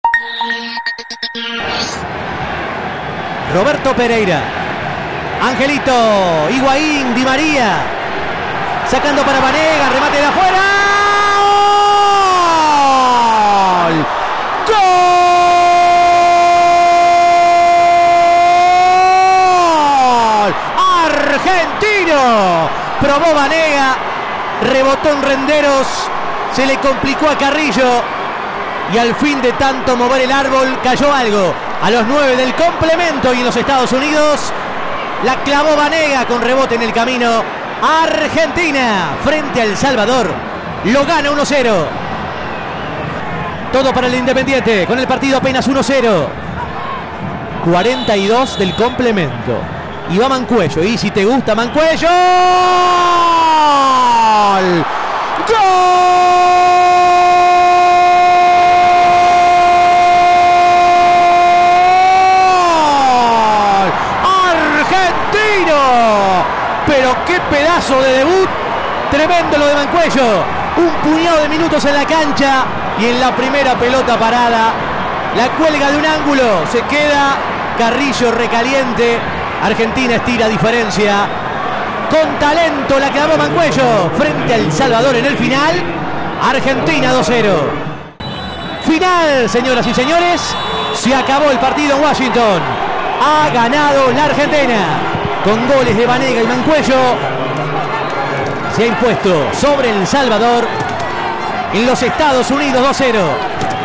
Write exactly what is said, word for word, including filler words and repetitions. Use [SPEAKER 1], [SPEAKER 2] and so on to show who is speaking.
[SPEAKER 1] Roberto Pereira. Angelito. Higuaín. Di María. Sacando para Vanega. Remate de afuera. ¡Gol! ¡Gol! ¡Argentino! Probó Vanega. Rebotó en Renderos. Se le complicó a Carrillo. Y al fin de tanto mover el árbol cayó algo. A los nueve del complemento y en los Estados Unidos la clavó Vanega con rebote en el camino. Argentina frente a El Salvador lo gana uno cero. Todo para el Independiente con el partido apenas uno cero. cuarenta y dos del complemento. Y va Mancuello. Y si te gusta Mancuello. ¡Gol! ¡Gol! Pero qué pedazo de debut. Tremendo lo de Mancuello. Un puñado de minutos en la cancha. Y en la primera pelota parada la cuelga de un ángulo. Se queda Carrillo recaliente. Argentina estira diferencia. Con talento la clavó Mancuello frente a El Salvador en el final. Argentina dos cero. Final, señoras y señores. Se acabó el partido en Washington. Ha ganado la Argentina. Con goles de Vanega y Mancuello. Se ha impuesto sobre El Salvador en los Estados Unidos dos cero.